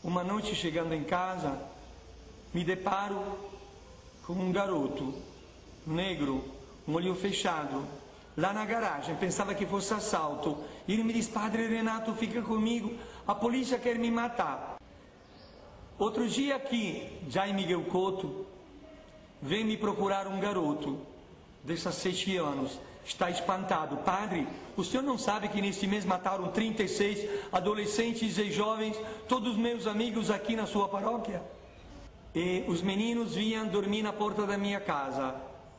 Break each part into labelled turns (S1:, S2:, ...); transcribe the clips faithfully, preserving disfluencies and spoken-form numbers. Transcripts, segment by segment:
S1: Uma noite, chegando em casa, me deparo com um garoto negro, um olho fechado, lá na garagem. Pensava que fosse assalto. E ele me diz: Padre Renato, fica comigo, a polícia quer me matar. Outro dia aqui, Jaime Miguel Couto vem me procurar um garoto de dezessete anos. Está espantado. Padre, o senhor não sabe que neste mês mataram trinta e seis adolescentes e jovens, todos meus amigos aqui na sua paróquia? E os meninos vinham dormir na porta da minha casa.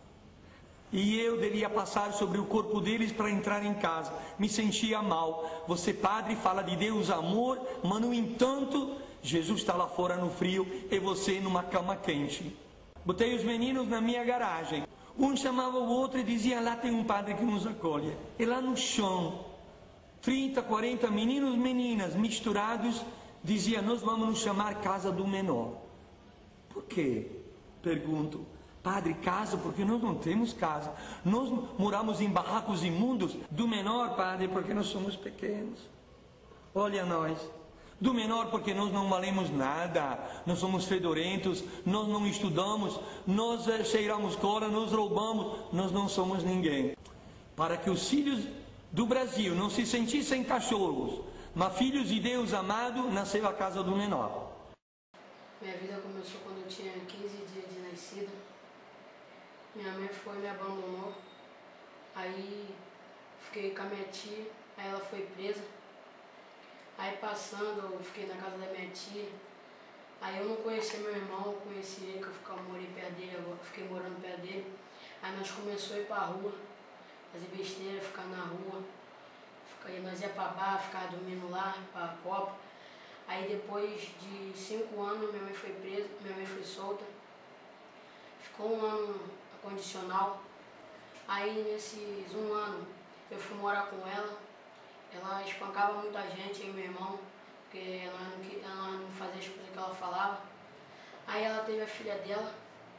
S1: E eu devia passar sobre o corpo deles para entrar em casa. Me sentia mal. Você, padre, fala de Deus, amor, mas no entanto, Jesus está lá fora no frio e você numa cama quente. Botei os meninos na minha garagem. Um chamava o outro e dizia: lá tem um padre que nos acolhe. E lá no chão, trinta, quarenta meninos e meninas misturados, dizia: nós vamos nos chamar Casa do Menor. Por quê? Pergunto. Padre, casa, porque nós não temos casa. Nós moramos em barracos imundos. Do menor, padre, porque nós somos pequenos. Olha nós. Do menor, porque nós não valemos nada. Nós somos fedorentos, nós não estudamos, nós é, cheiramos cola, nós roubamos, nós não somos ninguém. Para que os filhos do Brasil não se sentissem cachorros, mas filhos de Deus amado, nasceu a Casa do Menor.
S2: Minha vida começou quando eu tinha quinze dias de nascida. Minha mãe foi e me abandonou. Aí fiquei com a minha tia, aí ela foi presa. Aí passando, eu fiquei na casa da minha tia. Aí eu não conhecia meu irmão, conheci ele, que eu ficava, morei perto dele, eu fiquei morando perto dele. Aí nós começamos a ir pra rua, fazer besteira, ficar na rua. Ficar, nós ia pra bar, ficar dormindo lá, pra copa. Aí depois de cinco anos, minha mãe foi presa, minha mãe foi solta. Ficou um ano condicional. Aí nesses um ano eu fui morar com ela. Ela espancava muita gente, eu e meu irmão, porque ela não, ela não fazia as coisas que ela falava. Aí ela teve a filha dela,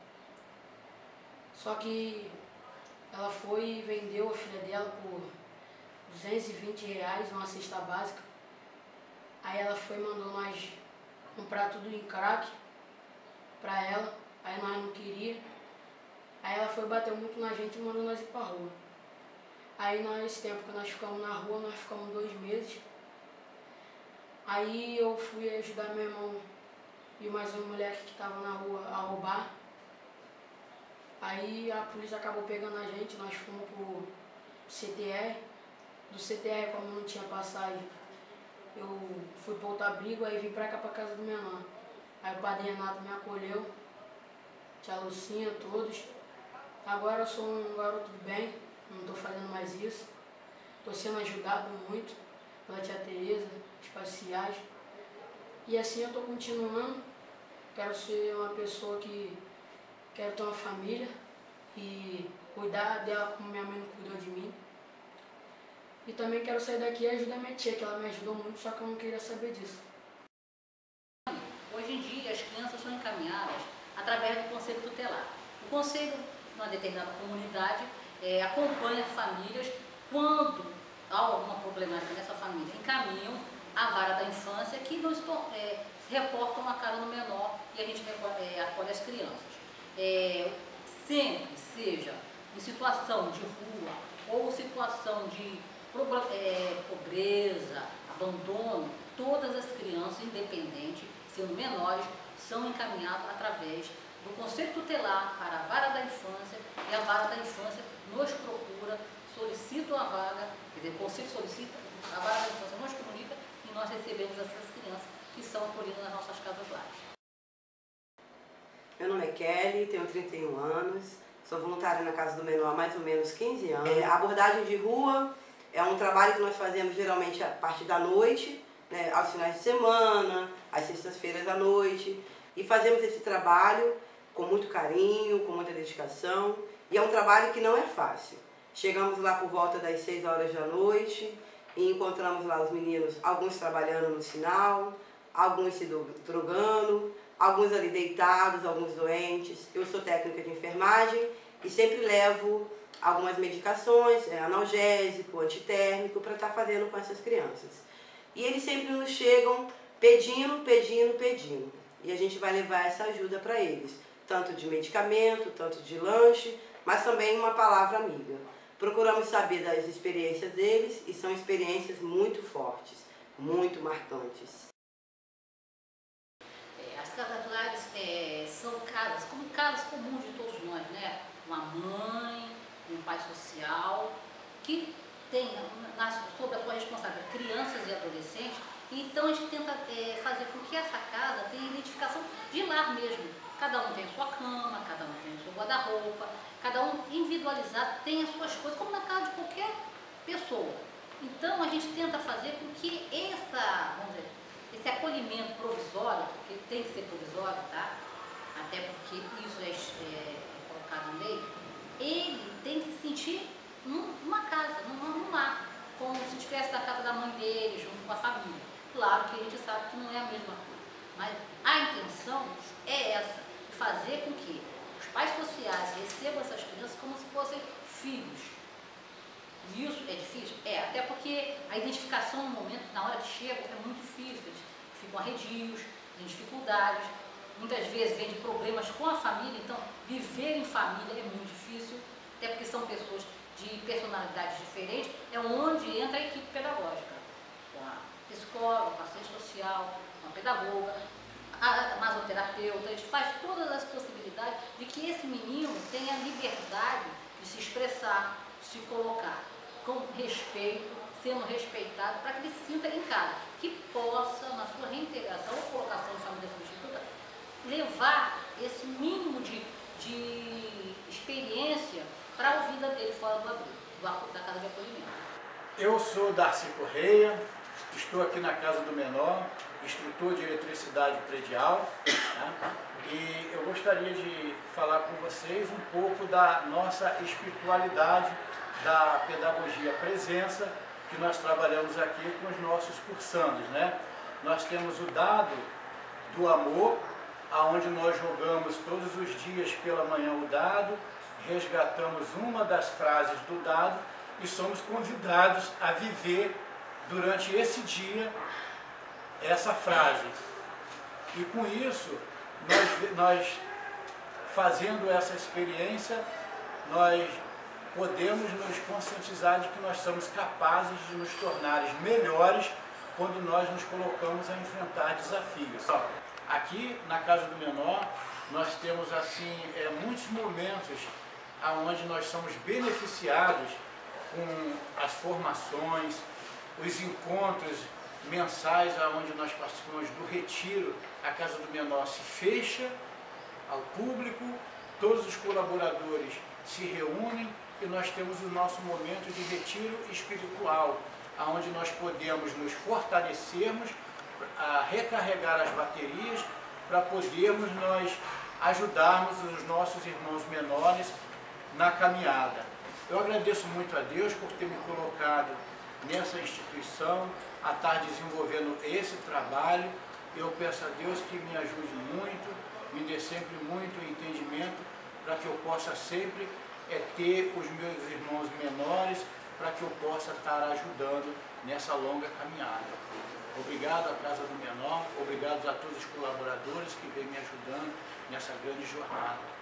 S2: só que ela foi e vendeu a filha dela por duzentos e vinte reais, uma cesta básica. Aí ela foi e mandou nós comprar tudo em crack pra ela, aí nós não queríamos. Aí ela foi, bateu muito na gente e mandou nós ir pra rua. Aí nesse tempo que nós ficamos na rua, nós ficamos dois meses. Aí eu fui ajudar meu irmão e mais um moleque que estava na rua a roubar. Aí a polícia acabou pegando a gente, nós fomos pro C T R. Do C T R, como não tinha passagem, eu fui pra outra briga, aí vim pra cá, pra casa do menor. Aí o padre Renato me acolheu, tia Lucinha, todos. Agora eu sou um garoto do bem, não estou fazendo mais isso. Estou sendo ajudado muito pela tia Tereza, espaciais. E assim eu estou continuando. Quero ser uma pessoa que quero ter uma família e cuidar dela como minha mãe não cuidou de mim. E também quero sair daqui e ajudar minha tia, que ela me ajudou muito, só que eu não queria saber disso.
S3: Hoje em dia as crianças são encaminhadas através do Conselho Tutelar. O Conselho, numa determinada comunidade, é, acompanha famílias quando há alguma problemática nessa família, encaminham a vara da infância que nos é, reportam a Casa do Menor e a gente é, acolhe as crianças. É, sempre seja em situação de rua ou situação de é, pobreza, abandono, todas as crianças, independentes, sendo menores, são encaminhadas através do Conselho Tutelar para a vara da infância, e a vara da infância nos procura, solicita a vaga, quer dizer, o Conselho solicita, a vara da infância nos comunica e nós recebemos essas crianças que são acolhidas nas nossas casas lares.
S4: Meu nome é Kelly, tenho trinta e um anos, sou voluntária na Casa do Menor há mais ou menos quinze anos. É, a abordagem de rua é um trabalho que nós fazemos geralmente a partir da noite, né, aos finais de semana, às sextas-feiras à noite, e fazemos esse trabalho com muito carinho, com muita dedicação, e é um trabalho que não é fácil. Chegamos lá por volta das seis horas da noite e encontramos lá os meninos, alguns trabalhando no sinal, alguns se drogando, alguns ali deitados, alguns doentes. Eu sou técnica de enfermagem e sempre levo algumas medicações, é, analgésico, antitérmico, para estar fazendo com essas crianças. E eles sempre nos chegam pedindo, pedindo, pedindo. E a gente vai levar essa ajuda para eles, tanto de medicamento, tanto de lanche, mas também uma palavra amiga. Procuramos saber das experiências deles e são experiências muito fortes, muito marcantes.
S3: É, as casas lares é, são casas, como casas comuns de todos nós, né? Uma mãe, um pai social, que tem sob a sua responsabilidade crianças e adolescentes. Então a gente tenta é, fazer com que essa casa tenha identificação de lar mesmo. Cada um tem a sua cama, cada um tem o seu guarda-roupa, cada um individualizado tem as suas coisas, como na casa de qualquer pessoa. Então a gente tenta fazer com que essa, vamos dizer, esse acolhimento provisório, porque tem que ser provisório, tá? Até porque isso é, é, é colocado em lei, ele tem que se sentir num, numa casa, num, num lar, como se estivesse na casa da mãe dele, junto com a família. Claro que a gente sabe que não é a mesma coisa, mas a intenção é essa, de fazer com que os pais sociais recebam essas crianças como se fossem filhos. E isso é difícil? É, até porque a identificação no momento, na hora que chegam, é muito difícil, eles ficam arredios, têm dificuldades, muitas vezes vêm de problemas com a família, então viver em família é muito difícil, até porque são pessoas de personalidades diferentes, é onde entra a equipe pedagógica, com a psicóloga, com a assistente social, com a pedagoga, a masoterapeuta. A gente faz todas as possibilidades de que esse menino tenha liberdade de se expressar, de se colocar com respeito, sendo respeitado, para que ele se sinta em casa, que possa, na sua reintegração ou colocação em família substituta, levar esse mínimo de, de experiência para a vida dele fora do abrigo, da casa de acolhimento.
S5: Eu sou Darcy Correia, estou aqui na Casa do Menor, instrutor de eletricidade predial, né? E eu gostaria de falar com vocês um pouco da nossa espiritualidade, da pedagogia presença, que nós trabalhamos aqui com os nossos cursandos, né? Nós temos o dado do amor, aonde nós jogamos todos os dias pela manhã o dado, resgatamos uma das frases do dado e somos convidados a viver durante esse dia essa frase. E com isso, nós, nós fazendo essa experiência, nós podemos nos conscientizar de que nós somos capazes de nos tornar melhores quando nós nos colocamos a enfrentar desafios. Aqui na Casa do Menor, nós temos assim é, muitos momentos onde nós somos beneficiados com as formações, os encontros mensais onde nós participamos do retiro. A Casa do Menor se fecha ao público, todos os colaboradores se reúnem e nós temos o nosso momento de retiro espiritual, onde nós podemos nos fortalecermos, a recarregar as baterias para podermos nós ajudarmos os nossos irmãos menores na caminhada. Eu agradeço muito a Deus por ter me colocado nessa instituição, a estar desenvolvendo esse trabalho. Eu peço a Deus que me ajude muito, me dê sempre muito entendimento para que eu possa sempre é, ter os meus irmãos menores, para que eu possa estar ajudando nessa longa caminhada. Obrigado à Casa do Menor, obrigado a todos os colaboradores que vêm me ajudando nessa grande jornada.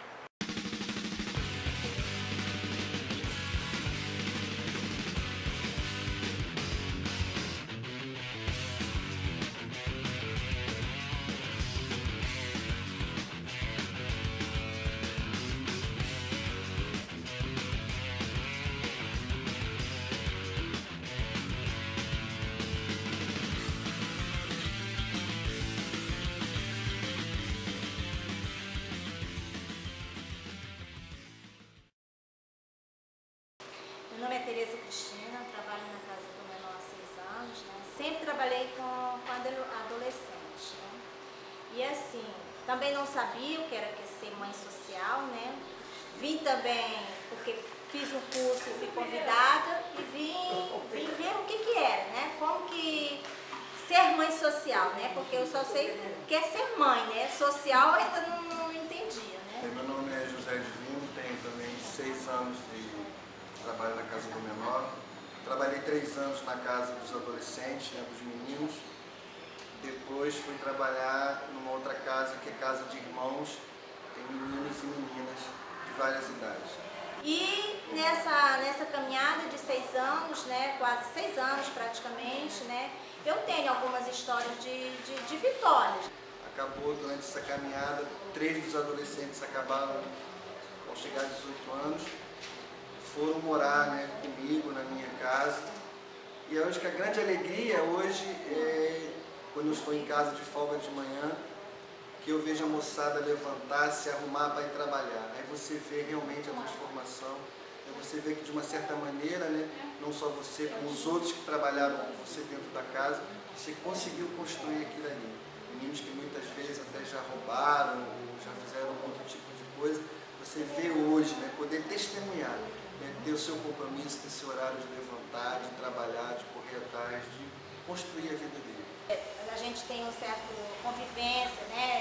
S6: Meu nome é Tereza Cristina, trabalho na Casa do Menor há seis anos, né? Sempre trabalhei com, com adolescentes, né? E assim, também não sabia o que era ser mãe social, né? Vim também porque fiz um curso, fui convidada e vim, vim ver o que que era, né? Como que ser mãe social, né? Porque eu só sei o que é ser mãe, né? Social eu ainda não, não entendia, né?
S7: Meu nome é José Divino, tenho também seis anos de trabalho na Casa do Menor. Trabalhei três anos na Casa dos Adolescentes, né, dos meninos. Depois fui trabalhar numa outra casa, que é casa de irmãos, tem meninos e meninas de várias idades.
S6: E nessa, nessa caminhada de seis anos, né, quase seis anos praticamente, né, eu tenho algumas histórias de, de, de vitórias.
S7: Acabou durante essa caminhada, três dos adolescentes acabaram, ao chegar a dezoito anos, foram morar, né, comigo na minha casa. E eu acho que a grande alegria hoje é quando eu estou em casa de folga de manhã, que eu vejo a moçada levantar, se arrumar para ir trabalhar. Aí você vê realmente a transformação, aí você vê que de uma certa maneira, né, não só você, como os outros que trabalharam com você dentro da casa, você conseguiu construir aquilo ali. Meninos que muitas vezes até já roubaram, já fizeram outro tipo de coisa, você vê hoje, né, poder testemunhar, né, ter o seu compromisso, ter seu horário de levantar, de trabalhar, de correr atrás, de construir a vida dele.
S6: A gente tem um certo convivência, né,